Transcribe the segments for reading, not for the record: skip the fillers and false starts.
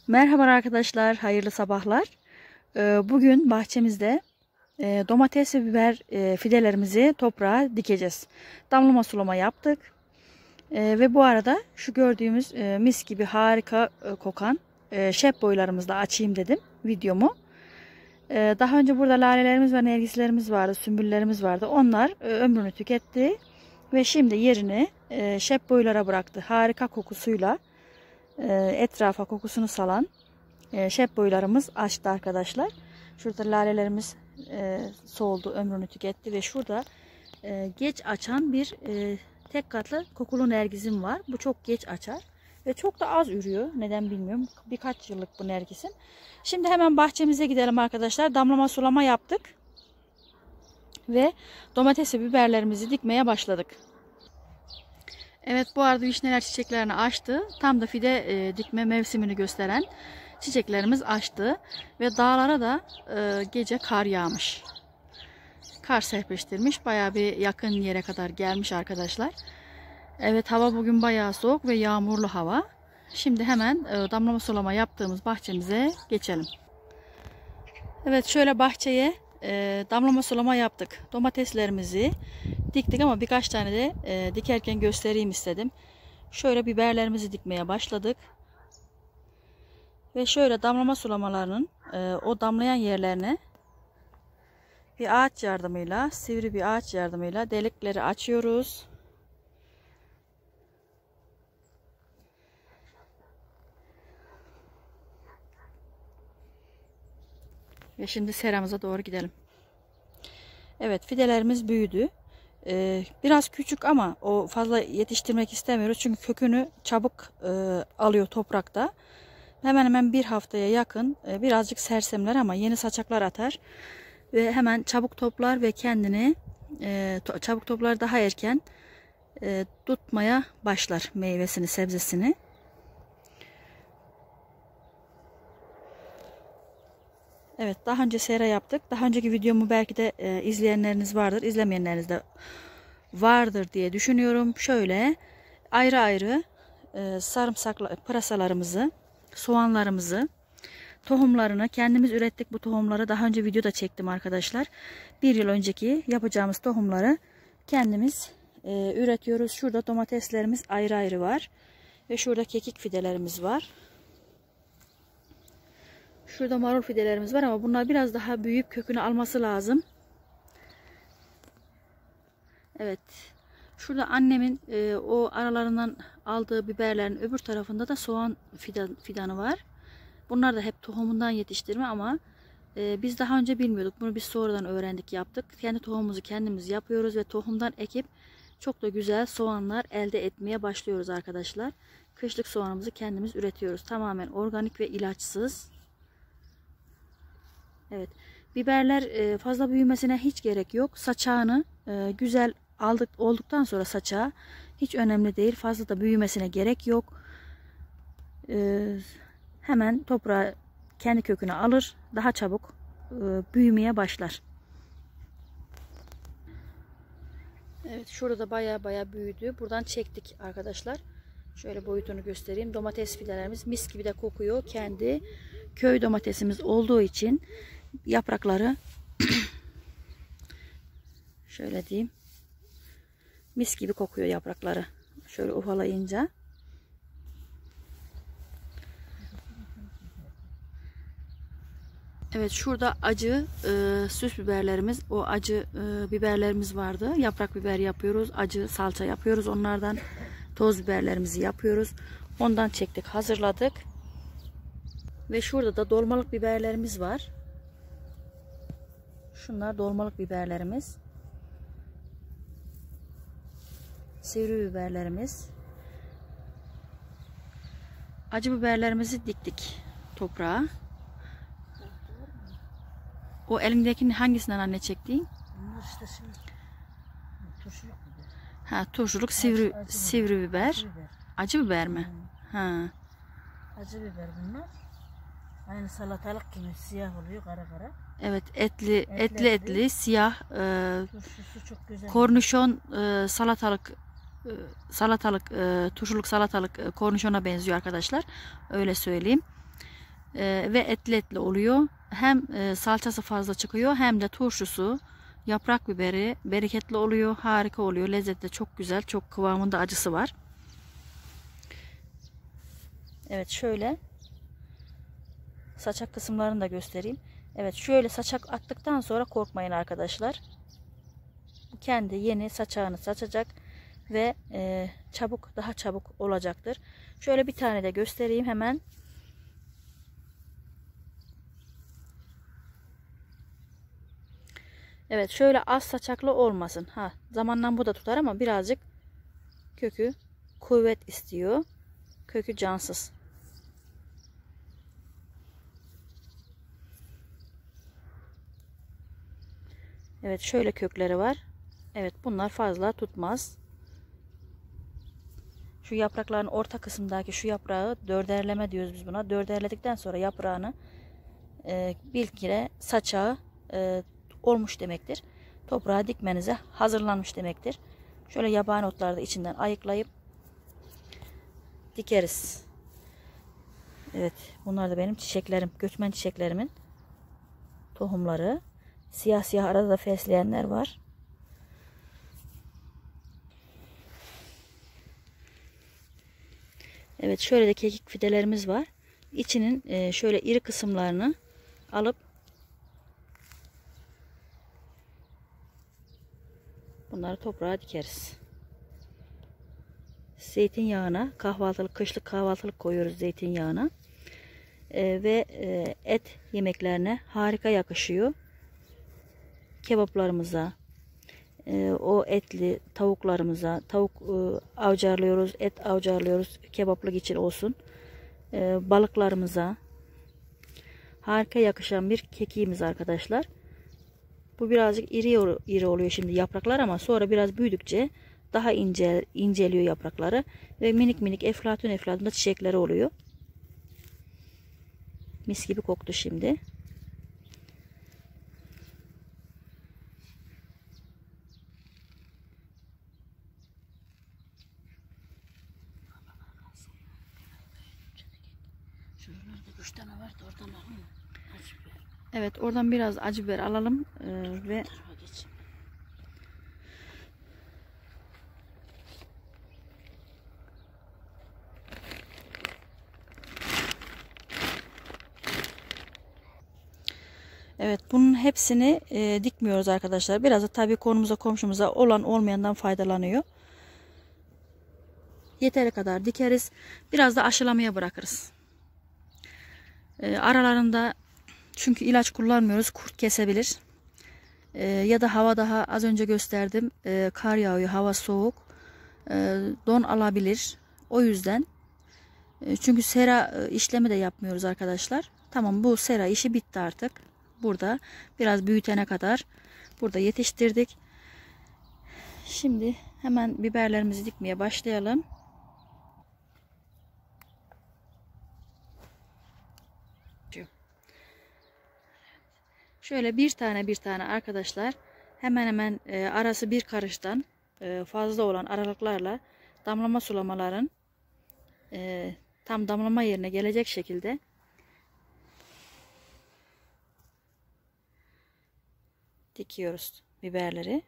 Merhaba arkadaşlar, hayırlı sabahlar. Bugün bahçemizde domates ve biber fidelerimizi toprağa dikeceğiz. Damlama sulama yaptık. Ve bu arada şu gördüğümüz mis gibi harika kokan şep boylarımızla açayım dedim videomu. Daha önce burada lalelerimiz ve nergislerimiz vardı, sümbüllerimiz vardı. Onlar ömrünü tüketti ve şimdi yerini şep boylara bıraktı. Harika kokusuyla etrafa kokusunu salan şep boylarımız açtı arkadaşlar. Şurada lalelerimiz soldu, ömrünü tüketti ve şurada geç açan bir tek katlı kokulu nergizim var. Bu çok geç açar ve çok da az ürüyor. Neden bilmiyorum. Birkaç yıllık bu nergisim. Şimdi hemen bahçemize gidelim arkadaşlar. Damlama sulama yaptık ve domates ve biberlerimizi dikmeye başladık. Evet, bu arada vişneler çiçeklerini açtı. Tam da fide dikme mevsimini gösteren çiçeklerimiz açtı. Ve dağlara da gece kar yağmış. Kar serpiştirmiş. Bayağı bir yakın yere kadar gelmiş arkadaşlar. Evet, hava bugün bayağı soğuk ve yağmurlu hava. Şimdi hemen damlama sulama yaptığımız bahçemize geçelim. Evet, şöyle bahçeye damlama sulama yaptık. Domateslerimizi diktik ama birkaç tane de dikerken göstereyim istedim. Şöyle biberlerimizi dikmeye başladık. Ve şöyle damlama sulamalarının o damlayan yerlerine bir ağaç yardımıyla, sivri bir ağaç yardımıyla delikleri açıyoruz. Ve şimdi seramıza doğru gidelim. Evet, fidelerimiz büyüdü. Biraz küçük ama o fazla yetiştirmek istemiyoruz. Çünkü kökünü çabuk alıyor toprakta. Hemen hemen bir haftaya yakın birazcık sersemler ama yeni saçaklar atar. Ve hemen çabuk toplar ve kendini çabuk toplar, daha erken tutmaya başlar meyvesini, sebzesini. Evet, daha önce sera yaptık. Daha önceki videomu belki de izleyenleriniz vardır, izlemeyenleriniz de vardır diye düşünüyorum. Şöyle ayrı ayrı sarımsaklı pırasalarımızı, soğanlarımızı, tohumlarını kendimiz ürettik. Bu tohumları daha önce videoda çektim arkadaşlar. Bir yıl önceki yapacağımız tohumları kendimiz üretiyoruz. Şurada domateslerimiz ayrı ayrı var. Ve şurada kekik fidelerimiz var. Şurada marul fidelerimiz var ama bunlar biraz daha büyüyüp kökünü alması lazım. Evet. Şurada annemin o aralarından aldığı biberlerin öbür tarafında da soğan fidanı var. Bunlar da hep tohumundan yetiştirme ama biz daha önce bilmiyorduk. Bunu biz sonradan öğrendik, yaptık. Kendi tohumumuzu kendimiz yapıyoruz ve tohumdan ekip çok da güzel soğanlar elde etmeye başlıyoruz arkadaşlar. Kışlık soğanımızı kendimiz üretiyoruz. Tamamen organik ve ilaçsız. Evet. Biberler fazla büyümesine hiç gerek yok. Saçağını güzel olduktan sonra saçağı hiç önemli değil. Fazla da büyümesine gerek yok. Hemen toprağa kendi kökünü alır. Daha çabuk büyümeye başlar. Evet, şurada da baya büyüdü. Buradan çektik arkadaşlar. Şöyle boyutunu göstereyim. Domates fidelerimiz mis gibi de kokuyor. Kendi köy domatesimiz olduğu için yaprakları şöyle diyeyim, mis gibi kokuyor yaprakları. Şöyle ufalayınca. Evet, şurada acı süs biberlerimiz, o acı biberlerimiz vardı. Yaprak biber yapıyoruz, acı salça yapıyoruz onlardan. Toz biberlerimizi yapıyoruz. Ondan çektik, hazırladık. Ve şurada da dolmalık biberlerimiz var. Şunlar dolmalık biberlerimiz. Sivri biberlerimiz. Acı biberlerimizi diktik toprağa. O elindekinin hangisinden anne çektiğin? İşte turşuluk biber. Ha, turşuluk sivri biber. Acı biber mi? Ha. Acı biber bunlar. Aynı salatalık gibi siyah oluyor, kara kara. Evet, etli siyah Turşusu çok güzel. kornişon salatalık turşuluk salatalık kornişona benziyor arkadaşlar. Öyle söyleyeyim. Ve etli etli oluyor. Hem salçası fazla çıkıyor hem de turşusu, yaprak biberi bereketli oluyor. Harika oluyor. Lezzetli, çok güzel. Çok kıvamında acısı var. Evet, şöyle saçak kısımlarını da göstereyim. Evet, şöyle saçak attıktan sonra korkmayın arkadaşlar. Kendi yeni saçağını saçacak ve daha çabuk olacaktır. Şöyle bir tane de göstereyim hemen. Evet, şöyle az saçaklı olmasın. Zamanla bu da tutar ama birazcık kökü kuvvet istiyor. Kökü cansız. Evet, şöyle kökleri var. Evet, bunlar fazla tutmaz. Şu yaprakların orta kısımdaki şu yaprağı dörderleme diyoruz biz buna. Dörderledikten sonra yaprağını bir kere saçağı olmuş demektir. Toprağa dikmenize hazırlanmış demektir. Şöyle yabani otları da içinden ayıklayıp dikeriz. Evet, bunlar da benim çiçeklerim, göçmen çiçeklerimin tohumları. Siyah siyah arada da fesleğenler var. Evet, şöyle de kekik fidelerimiz var. İçinin şöyle iri kısımlarını alıp bunları toprağa dikeriz. Zeytinyağına, kışlık kahvaltılık koyuyoruz zeytinyağına. Ve et yemeklerine harika yakışıyor. Kebaplarımıza, o etli tavuklarımıza, tavuk avcarlıyoruz, et avcarlıyoruz, kebaplık için olsun. Balıklarımıza harika yakışan bir kekiğimiz arkadaşlar. Bu birazcık iri oluyor şimdi yapraklar ama sonra biraz büyüdükçe daha inceliyor yaprakları ve minik minik eflatun da çiçekleri oluyor. Mis gibi koktu şimdi. Evet, oradan biraz acı biber alalım ve evet, bunun hepsini dikmiyoruz arkadaşlar. Biraz da tabii konumuza komşumuza olan olmayandan faydalanıyor. Yeteri kadar dikeriz. Biraz da aşılamaya bırakırız. Aralarında çünkü ilaç kullanmıyoruz. Kurt kesebilir. Ya da hava daha az önce gösterdim. Kar yağıyor. Hava soğuk. Don alabilir. O yüzden. Çünkü sera işlemi de yapmıyoruz arkadaşlar. Tamam, bu sera işi bitti artık. Burada biraz büyütene kadar burada yetiştirdik. Şimdi hemen biberlerimizi dikmeye başlayalım. Şöyle bir tane arkadaşlar, hemen arası bir karıştan fazla olan aralıklarla damlama sulamaların tam damlama yerine gelecek şekilde dikiyoruz biberleri.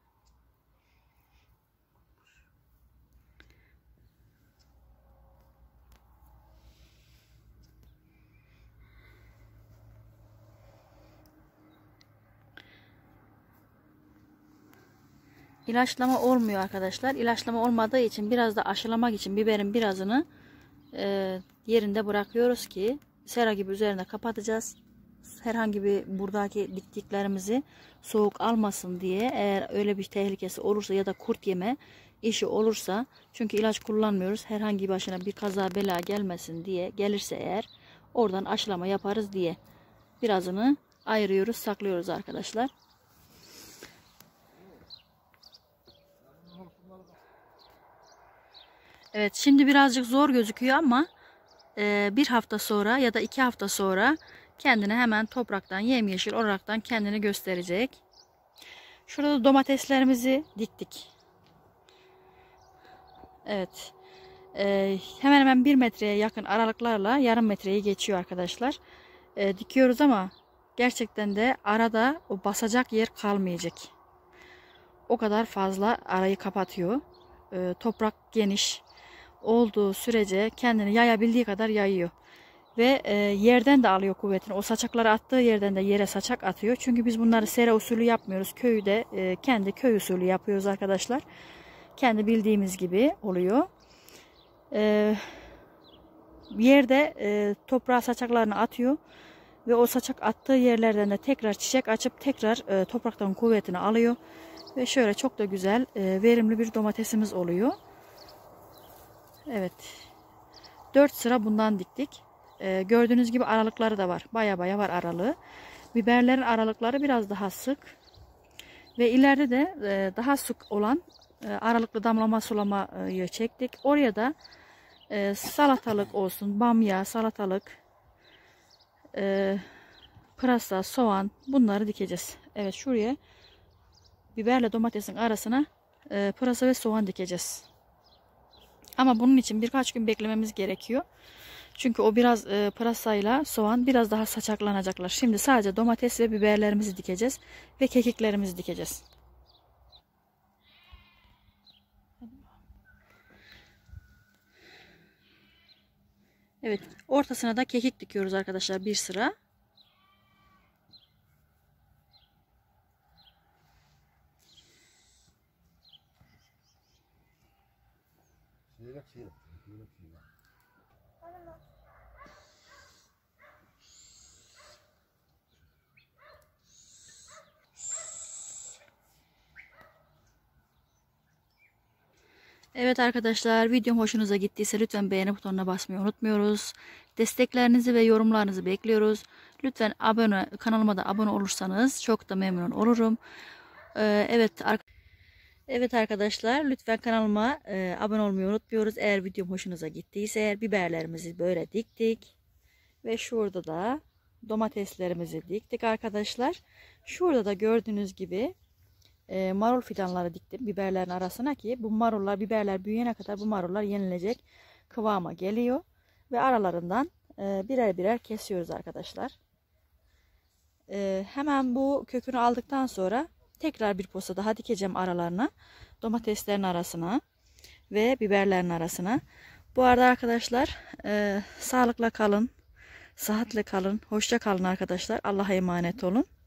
İlaçlama olmuyor arkadaşlar. İlaçlama olmadığı için biraz da aşılamak için biberin birazını yerinde bırakıyoruz ki sera gibi üzerine kapatacağız. Herhangi bir buradaki diktiklerimizi soğuk almasın diye, eğer öyle bir tehlikesi olursa ya da kurt yeme işi olursa, çünkü ilaç kullanmıyoruz, herhangi başına bir kaza bela gelmesin diye, gelirse eğer oradan aşılama yaparız diye birazını ayırıyoruz, saklıyoruz arkadaşlar. Evet, şimdi birazcık zor gözüküyor ama bir hafta sonra ya da 2 hafta sonra kendini hemen topraktan yemyeşil olaraktan kendini gösterecek. Şurada domateslerimizi diktik. Evet. Hemen hemen 1 metreye yakın aralıklarla yarım metreyi geçiyor arkadaşlar. Dikiyoruz ama gerçekten de arada o basacak yer kalmayacak. O kadar fazla arayı kapatıyor. Toprak geniş olduğu sürece kendini yayabildiği kadar yayıyor. Ve yerden de alıyor kuvvetini. O saçakları attığı yerden de yere saçak atıyor. Çünkü biz bunları sera usulü yapmıyoruz. Köyde kendi köy usulü yapıyoruz arkadaşlar. Kendi bildiğimiz gibi oluyor. Yerde toprağa saçaklarını atıyor. Ve o saçak attığı yerlerden de tekrar çiçek açıp tekrar topraktan kuvvetini alıyor. Ve şöyle çok da güzel, verimli bir domatesimiz oluyor. Evet. 4 sıra bundan diktik. Gördüğünüz gibi aralıkları da var. Baya baya var aralığı. Biberlerin aralıkları biraz daha sık. Ve ileride de daha sık olan aralıklı damlama sulamayı çektik. Oraya da salatalık olsun, bamya, salatalık, pırasa, soğan bunları dikeceğiz. Evet, şuraya biberle domatesin arasına pırasa ve soğan dikeceğiz. Ama bunun için birkaç gün beklememiz gerekiyor. Çünkü o biraz pırasayla soğan biraz daha saçaklanacaklar. Şimdi sadece domates ve biberlerimizi dikeceğiz ve kekiklerimizi dikeceğiz. Evet, ortasına da kekik dikiyoruz arkadaşlar, bir sıra. Evet arkadaşlar, videom hoşunuza gittiyse lütfen beğeni butonuna basmayı unutmuyoruz. Desteklerinizi ve yorumlarınızı bekliyoruz. Lütfen kanalıma da abone olursanız çok da memnun olurum. Evet arkadaşlar, lütfen kanalıma abone olmayı unutmuyoruz. Eğer videom hoşunuza gittiyse, eğer biberlerimizi böyle diktik ve şurada da domateslerimizi diktik arkadaşlar. Şurada da gördüğünüz gibi marul fidanları diktim biberlerin arasına ki bu marullar, biberler büyüyene kadar bu marullar yenilecek kıvama geliyor ve aralarından birer birer kesiyoruz arkadaşlar. Hemen bu kökünü aldıktan sonra tekrar bir posta daha dikeceğim aralarına, domateslerin arasına ve biberlerin arasına. Bu arada arkadaşlar sağlıkla kalın, sıhhatle kalın, hoşça kalın arkadaşlar. Allah'a emanet olun.